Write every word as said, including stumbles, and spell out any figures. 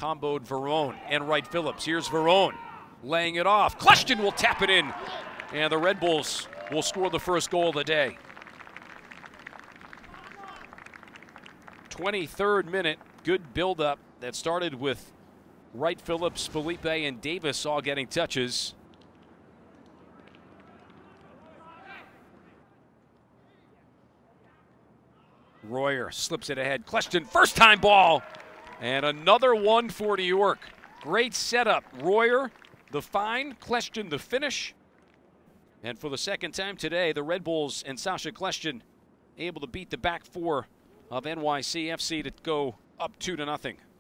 comboed Verone and Wright Phillips. Here's Verone laying it off. Kljestan will tap it in, and the Red Bulls will score the first goal of the day. twenty-third minute, good build-up that started with Wright Phillips, Felipe, and Davis all getting touches. Royer slips it ahead. Kljestan, first time ball. And another one for New York. Great setup. Royer, the find. Kljestan, the finish. And for the second time today, the Red Bulls and Sacha Kljestan able to beat the back four of N Y C F C to go up two to nothing.